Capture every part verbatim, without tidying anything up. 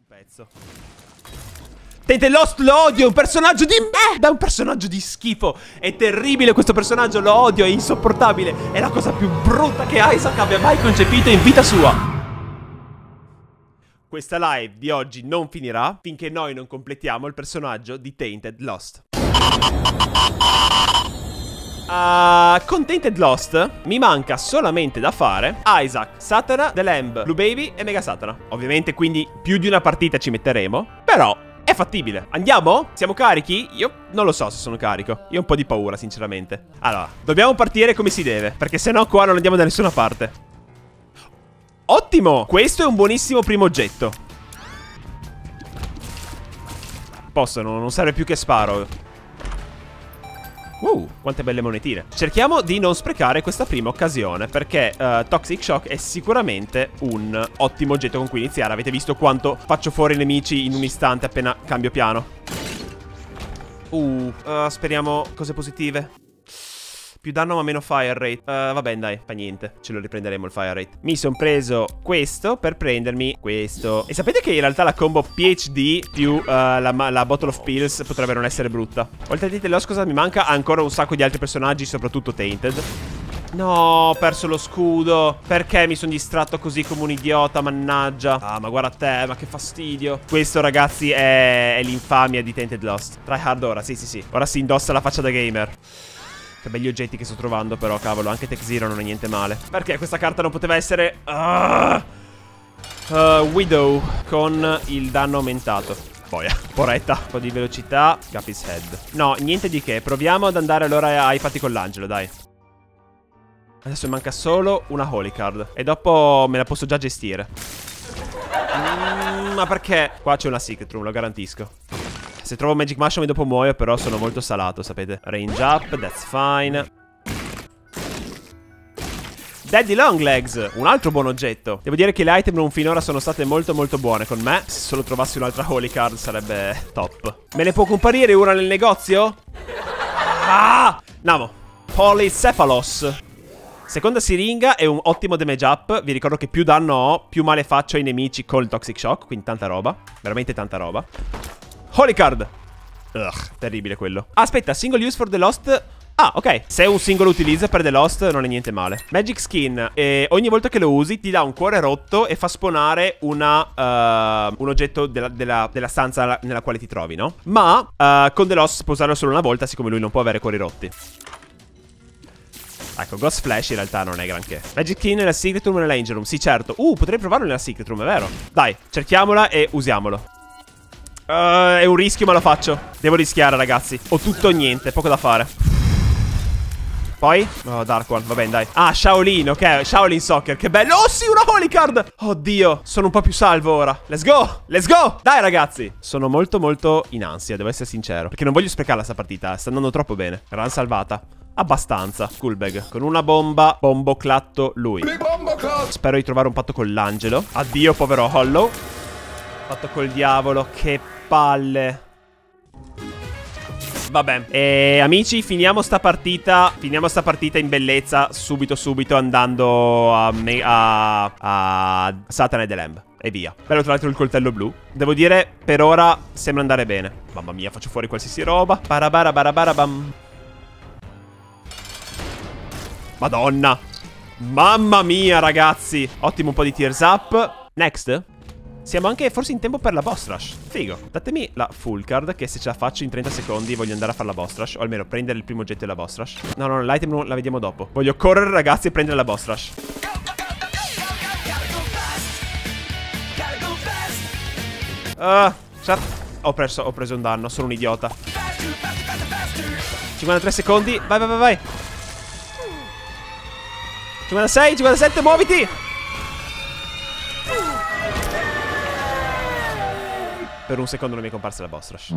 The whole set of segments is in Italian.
Pezzo. Tainted Lost lo odio, è un personaggio di merda, è un personaggio di schifo. È terribile questo personaggio, lo odio, è insopportabile. È la cosa più brutta che Isaac abbia mai concepito in vita sua. Questa live di oggi non finirà finché noi non completiamo il personaggio di Tainted Lost. Uh, con Tainted Lost mi manca solamente da fare Isaac, Satana, The Lamb, Blue Baby e Mega Satana. Ovviamente quindi più di una partita ci metteremo, però è fattibile. Andiamo? Siamo carichi? Io non lo so se sono carico. Io ho un po' di paura sinceramente. Allora, dobbiamo partire come si deve, perché sennò qua non andiamo da nessuna parte. Ottimo! Questo è un buonissimo primo oggetto. Posso, non, non serve più che sparo. Uh, quante belle monetine. Cerchiamo di non sprecare questa prima occasione, perché uh, Toxic Shock è sicuramente un ottimo oggetto con cui iniziare. Avete visto quanto faccio fuori i nemici in un istante appena cambio piano. Uh, uh speriamo cose positive. Più danno ma meno fire rate. uh, Vabbè dai, fa niente, ce lo riprenderemo il fire rate. Mi sono preso questo per prendermi questo. E sapete che in realtà la combo P H D più uh, la, la Bottle of Pills potrebbe non essere brutta. Oltre a Tainted Lost cosa mi manca? Ancora un sacco di altri personaggi, soprattutto Tainted. No, ho perso lo scudo. Perché mi sono distratto così come un idiota, mannaggia. Ah, ma guarda te, ma che fastidio. Questo ragazzi è, è l'infamia di Tainted Lost. Try hard ora, sì sì sì. Ora si indossa la faccia da gamer. Che belli oggetti che sto trovando però, cavolo. Anche Tech Zero non è niente male. Perché questa carta non poteva essere uh, uh, Widow con il danno aumentato. Boia, poretta. Un po' di velocità. Capis Head. No, niente di che. Proviamo ad andare allora ai fatti con l'angelo, dai. Adesso manca solo una Holy Card e dopo me la posso già gestire. mm, Ma perché? Qua c'è una Secret Room, lo garantisco. Se trovo Magic Mushroom e dopo muoio, però sono molto salato, sapete. Range up, that's fine. Daddy Longlegs, un altro buon oggetto. Devo dire che le item room finora sono state molto molto buone con me. Se solo trovassi un'altra Holy Card sarebbe top. Me ne può comparire una nel negozio? Ah! Namo. Polycephalos. Seconda siringa è un ottimo damage up. Vi ricordo che più danno ho, più male faccio ai nemici col Toxic Shock. Quindi tanta roba, veramente tanta roba. Holy Card. Ugh, terribile quello. Aspetta, single use for the Lost. Ah, ok. Se è un singolo utilizzo per The Lost non è niente male. Magic Skin. E ogni volta che lo usi ti dà un cuore rotto e fa spawnare una, uh, un oggetto della, della, della stanza nella quale ti trovi, no? Ma uh, con The Lost puoi usarlo solo una volta, siccome lui non può avere cuori rotti. Ecco, Ghost Flash in realtà non è granché. Magic Skin nella Secret Room e nella Angel Room. Sì, certo. Uh, potrei provarlo nella Secret Room, è vero. Dai, cerchiamola e usiamolo. Uh, è un rischio ma lo faccio. Devo rischiare ragazzi. Ho tutto o niente, poco da fare. Poi oh, Dark One, va bene dai. Ah, Shaolin, ok, Shaolin Soccer, che bello. Oh sì, una Holy Card. Oddio, sono un po' più salvo ora. Let's go, let's go. Dai ragazzi. Sono molto molto in ansia, devo essere sincero, perché non voglio sprecarla sta partita, sta andando troppo bene. Run salvata. Abbastanza. Skullbag. Con una bomba bomboclatto lui. Spero di trovare un patto con l'angelo. Addio povero Hollow. Patto col diavolo, che palle. Vabbè, e amici, finiamo sta partita. Finiamo sta partita in bellezza. Subito subito andando a, a, a Satana e The Lamb. E via. Bello tra l'altro il coltello blu. Devo dire, per ora sembra andare bene. Mamma mia, faccio fuori qualsiasi roba. Barabara barabarabam. Madonna. Mamma mia ragazzi. Ottimo, un po' di tears up. Next. Siamo anche forse in tempo per la boss rush. Figo. Datemi la full card, che se ce la faccio in trenta secondi voglio andare a fare la boss rush. O almeno prendere il primo oggetto della boss rush. No, no, l'item la vediamo dopo. Voglio correre ragazzi e prendere la boss rush. Uh, chat. Ho preso, ho preso un danno, sono un idiota. cinquantatré secondi. Vai, vai, vai, vai. cinquantasei, cinquantasette, muoviti. Per un secondo non mi è comparsa la boss rush.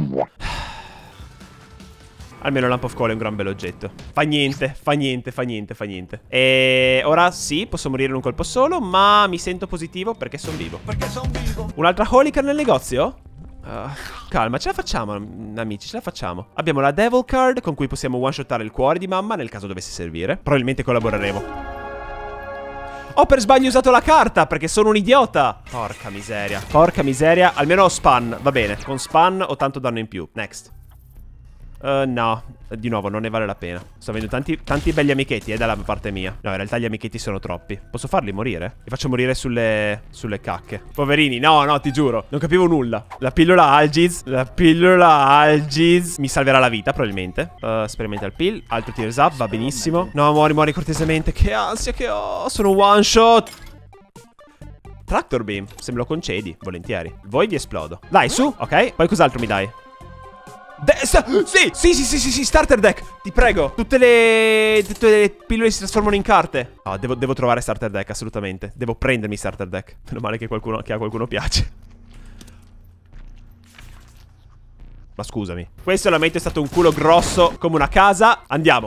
Almeno Lamp of Coal è un gran bell'oggetto. Fa niente, fa niente, fa niente, fa niente. E ora sì, posso morire in un colpo solo, ma mi sento positivo perché sono vivo. Perché sono vivo. Un'altra Holy Card nel negozio? Uh, calma, ce la facciamo, amici, ce la facciamo. Abbiamo la Devil Card con cui possiamo one-shottare il cuore di mamma nel caso dovesse servire. Probabilmente collaboreremo. Ho per sbaglio usato la carta perché sono un idiota. Porca miseria. Porca miseria. Almeno ho span. Va bene. Con span ho tanto danno in più. Next. Uh, no, di nuovo non ne vale la pena. Sto avendo tanti, tanti belli amichetti, eh, dalla parte mia. No, in realtà gli amichetti sono troppi. Posso farli morire? Li faccio morire sulle, sulle cacche. Poverini, no, no, ti giuro. Non capivo nulla. La pillola Algiz. La pillola Algiz mi salverà la vita, probabilmente. uh, Experimental pill. Altro tears up, va benissimo. No, muori, muori cortesemente. Che ansia che ho. Sono one shot. Tractor beam, se me lo concedi, volentieri. Voi vi esplodo. Dai, su, ok. Poi cos'altro mi dai? Sì, sì, sì, sì, sì, sì, starter deck. Ti prego. Tutte le Tutte le pillole si trasformano in carte. No, devo, devo trovare starter deck, assolutamente. Devo prendermi starter deck. Meno male che, qualcuno, che a qualcuno piace. Ma scusami. Questo solamente è stato un culo grosso come una casa. Andiamo.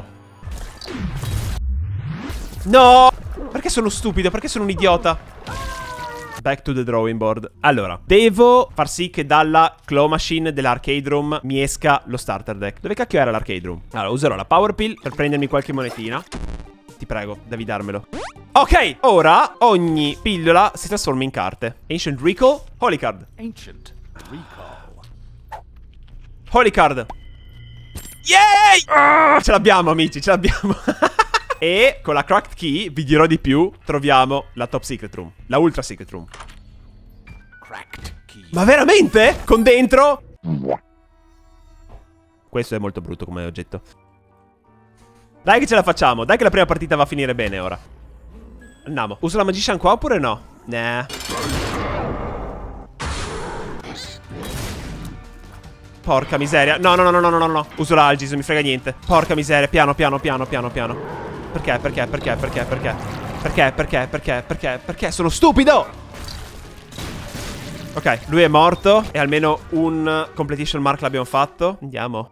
No. Perché sono stupido? Perché sono un idiota? Back to the drawing board. Allora, devo far sì che dalla claw machine dell'arcade room mi esca lo starter deck. Dove cacchio era l'arcade room? Allora, userò la power pill per prendermi qualche monetina. Ti prego, devi darmelo. Ok, ora ogni pillola si trasforma in carte. Ancient Recall, Holy Card. Ancient Recall. Holy Card. Yay! Ah, ce l'abbiamo, amici, ce l'abbiamo. E con la cracked key, vi dirò di più, troviamo la top secret room. La ultra secret room. Cracked key. Ma veramente? Con dentro? Questo è molto brutto come oggetto. Dai che ce la facciamo. Dai che la prima partita va a finire bene ora. Andiamo. Uso la magician qua oppure no? Nah. Porca miseria. No, no, no, no, no, no, no. Uso l'Algiz, non mi frega niente. Porca miseria. Piano, piano, piano, piano, piano. Perché, perché, perché, perché, perché? Perché, perché, perché, perché, perché? Sono stupido! Ok, lui è morto. E almeno un completion mark l'abbiamo fatto. Andiamo.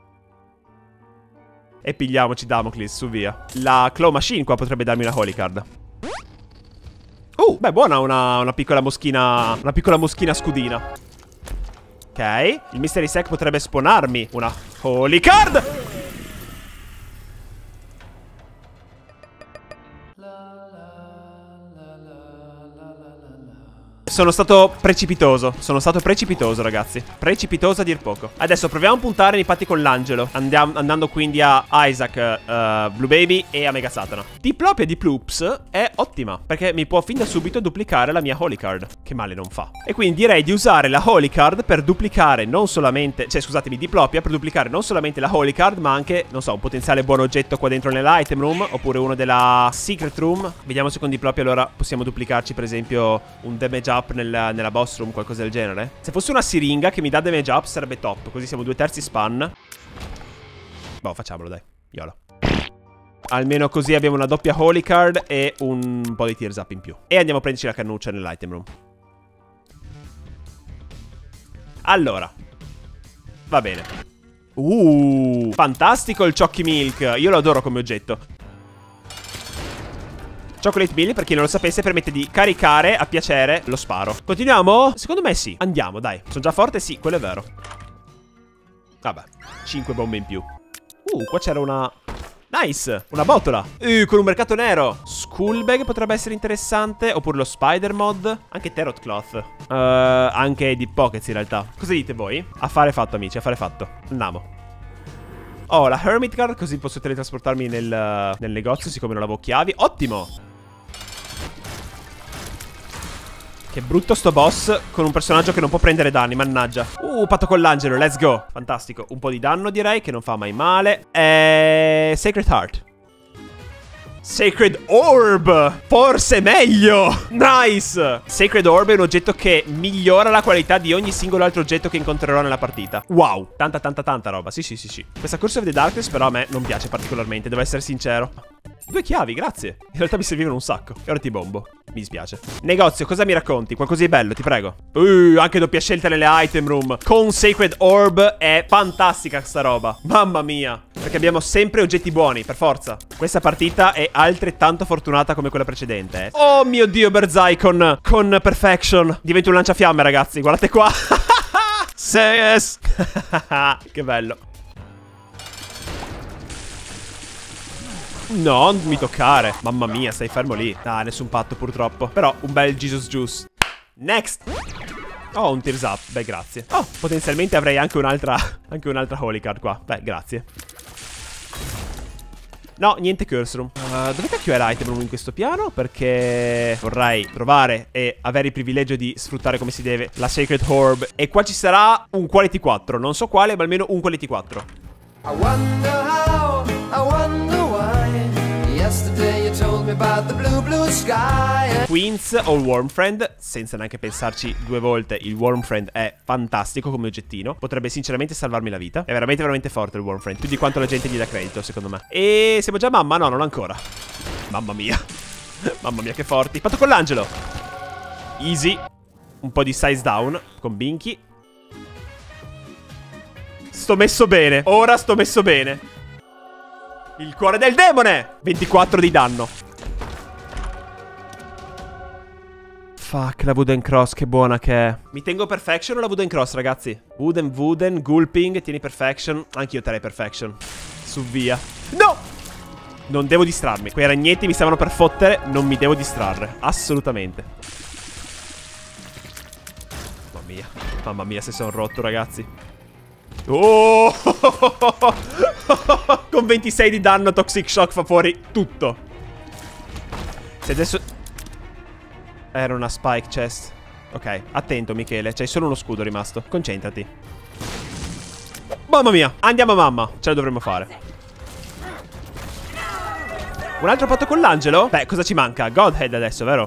E pigliamoci Damocles, su via. La claw machine qua potrebbe darmi una holy card. Uh, beh, buona una, una piccola moschina. Una piccola moschina scudina. Ok, il mystery sack potrebbe spawnarmi una holy card. Sono stato precipitoso. Sono stato precipitoso, ragazzi. Precipitoso a dir poco. Adesso proviamo a puntare nei patti con l'angelo. Andiamo, andando quindi a Isaac, uh, Blue Baby e a Mega Satana. Diplopia di Ploops è ottima, perché mi può fin da subito duplicare la mia Holy Card. Che male non fa. E quindi direi di usare la Holy Card per duplicare non solamente... Cioè, scusatemi, Diplopia per duplicare non solamente la Holy Card, ma anche, non so, un potenziale buon oggetto qua dentro nell'item room. Oppure uno della Secret Room. Vediamo se con Diplopia allora possiamo duplicarci, per esempio, un damage up Nella, nella boss room, qualcosa del genere. Se fosse una siringa che mi dà damage up sarebbe top. Così siamo due terzi span. Boh, facciamolo dai, YOLO. Almeno così abbiamo una doppia holy card e un po' di tears up in più. E andiamo a prenderci la cannuccia nell'item room. Allora, va bene. Uh, fantastico il Chocky Milk. Io lo adoro come oggetto. Chocolate Bill, per chi non lo sapesse, permette di caricare a piacere lo sparo. Continuiamo? Secondo me sì. Andiamo, dai. Sono già forte? Sì, quello è vero. Vabbè, cinque bombe in più. Uh, qua c'era una... Nice, una botola. Uh, con un mercato nero. Skullbag potrebbe essere interessante. Oppure lo Spider Mod. Anche Tarot Cloth. uh, Anche Deep Pockets in realtà. Cosa dite voi? Affare fatto, amici, affare fatto. Andiamo. Oh, la Hermit Card, così posso teletrasportarmi nel, nel negozio, siccome non avevo chiavi. Ottimo. Che brutto sto boss con un personaggio che non può prendere danni, mannaggia. Uh, patto con l'angelo, let's go. Fantastico, un po' di danno direi, che non fa mai male. E... Sacred Heart. Sacred Orb. Forse meglio. Nice. Sacred Orb è un oggetto che migliora la qualità di ogni singolo altro oggetto che incontrerò nella partita. Wow, tanta tanta tanta roba. Sì sì sì sì. Questa Curse of the Darkness però a me non piace particolarmente, devo essere sincero. Due chiavi, grazie. In realtà mi servivano un sacco. E ora ti bombo. Mi dispiace. Negozio, cosa mi racconti? Qualcosa di bello, ti prego. Uh, anche doppia scelta nelle item room. Con Sacred Orb è fantastica sta roba. Mamma mia. Perché abbiamo sempre oggetti buoni, per forza. Questa partita è altrettanto fortunata come quella precedente, eh. Oh mio Dio, Birdseye con, con Perfection. Divento un lanciafiamme, ragazzi. Guardate qua. Yes. Che bello. No, non mi toccare. Mamma mia, stai fermo lì. Ah, nessun patto purtroppo. Però un bel Jesus Juice. Next. Oh, un Tears Up. Beh, grazie. Oh, potenzialmente avrei anche un'altra Anche un'altra Holy Card qua. Beh, grazie. No, niente Curse Room. uh, Dove cacchio è l'item room in questo piano? Perché vorrei trovare e avere il privilegio di sfruttare come si deve la Sacred Orb. E qua ci sarà un Quality quattro. Non so quale, ma almeno un Quality quattro. I wonder how, I wonder why. Yesterday you told me about the blue blue sky. Queens o il Worm Friend. Senza neanche pensarci due volte, il Worm Friend è fantastico come oggettino. Potrebbe sinceramente salvarmi la vita. È veramente veramente forte il Worm Friend, più di quanto la gente gli dà credito, secondo me. E siamo già mamma? No, non ancora. Mamma mia. Mamma mia che forti. Fatto con l'angelo. Easy. Un po' di size down con Binky. Sto messo bene. Ora sto messo bene. Il cuore del demone. ventiquattro di danno. Fuck, la Wooden Cross, che buona che è. Mi tengo Perfection o la Wooden Cross, ragazzi? Wooden, Wooden, Gulping, tieni Perfection. Anch'io terrei Perfection. Su via. No! Non devo distrarmi. Quei ragnetti mi stavano per fottere. Non mi devo distrarre. Assolutamente. Mamma mia. Mamma mia se sono rotto, ragazzi. Oh! Con ventisei di danno Toxic Shock fa fuori tutto. Se adesso... Era una Spike Chest. Ok, attento Michele, c'hai solo uno scudo rimasto. Concentrati. Mamma mia, andiamo a mamma. Ce la dovremmo fare. Un altro patto con l'angelo? Beh, cosa ci manca? Godhead adesso, vero?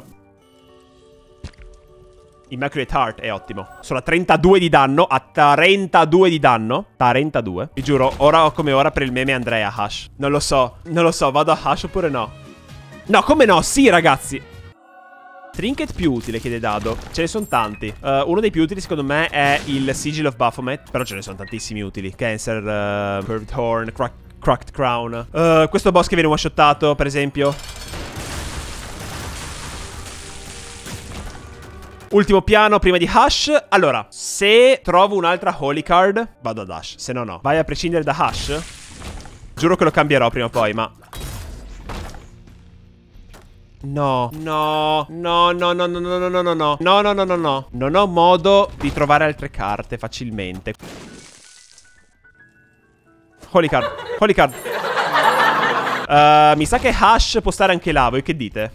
Immaculate Heart è ottimo. Sono a trentadue di danno. A trentadue di danno. trentadue. Vi giuro, ora come ora per il meme andrei a Hush. Non lo so. Non lo so, vado a Hush oppure no? No, come no? Sì, ragazzi. Trinket più utile, chiede Dado. Ce ne sono tanti. uh, Uno dei più utili secondo me è il Sigil of Baphomet. Però ce ne sono tantissimi utili. Cancer, uh, Curved Horn, crack, Cracked Crown. uh, Questo boss che viene one-shottato, per esempio. Ultimo piano prima di Hush. Allora, se trovo un'altra Holy Card vado ad Hush, se no no. Vai a prescindere da Hush. Giuro che lo cambierò prima o poi, ma... No, no, no, no, no, no, no, no, no, no, no, no, no, no, no, no. Non ho modo di trovare altre carte facilmente. Holy Card, Holy Card. uh, Mi sa che Hush può stare anche là, voi che dite?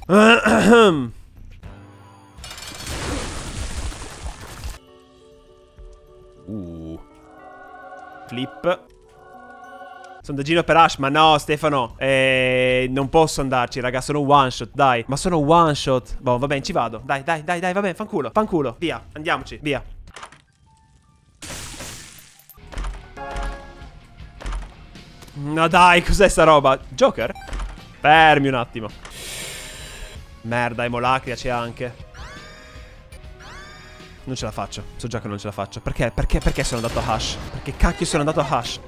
Uh. Flip. Sondaggino per Ash, ma no Stefano, eh, non posso andarci raga, sono one shot, dai. Ma sono one shot. Boh, va bene, ci vado. Dai, dai, dai, dai, va bene, fanculo, fanculo. Via, andiamoci, via. No dai, cos'è sta roba? Joker? Fermi un attimo. Merda, Emolacria c'è anche. Non ce la faccio, so già che non ce la faccio. Perché? Perché? Perché sono andato a Hush? Perché cacchio sono andato a Hush?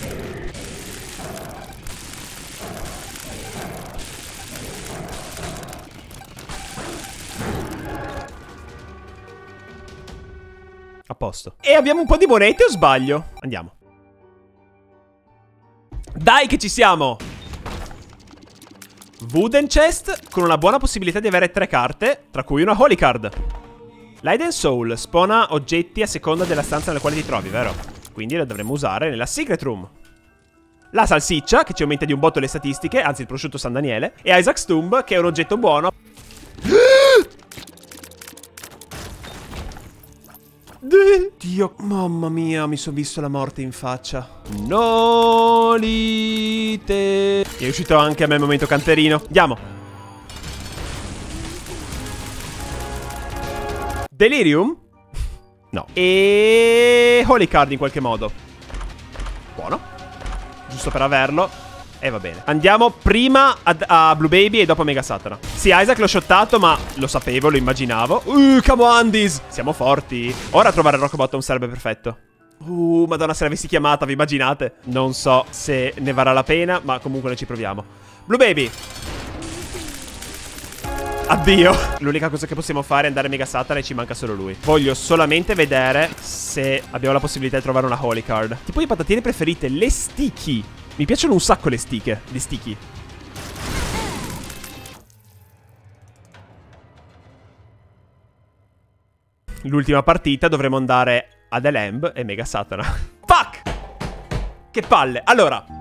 A posto. E abbiamo un po' di monete o sbaglio? Andiamo. Dai che ci siamo! Wooden Chest con una buona possibilità di avere tre carte, tra cui una Holy Card. L'Hidden Soul spawna oggetti a seconda della stanza nella quale ti trovi, vero? Quindi la dovremmo usare nella Secret Room. La salsiccia, che ci aumenta di un botto le statistiche, anzi il prosciutto San Daniele. E Isaac's Tomb, che è un oggetto buono. Dio, mamma mia, mi sono visto la morte in faccia. Nolite. È uscito anche a me il momento canterino. Andiamo. Delirium? No. E Holy Card in qualche modo. Buono. Giusto per averlo. E va bene. Andiamo prima a, a Blue Baby e dopo a Mega Satana. Sì, Isaac l'ho shottato, ma lo sapevo, lo immaginavo. Uh, Camoandis. Siamo forti. Ora trovare Rock Bottom sarebbe perfetto. Uh, madonna, se l'avessi chiamata, vi immaginate? Non so se ne varrà la pena, ma comunque noi ci proviamo. Blue Baby. Addio. L'unica cosa che possiamo fare è andare a Mega Satana e ci manca solo lui. Voglio solamente vedere se abbiamo la possibilità di trovare una Holy Card. Tipo di patatine preferite, le sticky. Mi piacciono un sacco le stiche. Le sticky. l'ultima partita dovremo andare ad The Lamb e Mega Satana. Fuck! Che palle. Allora,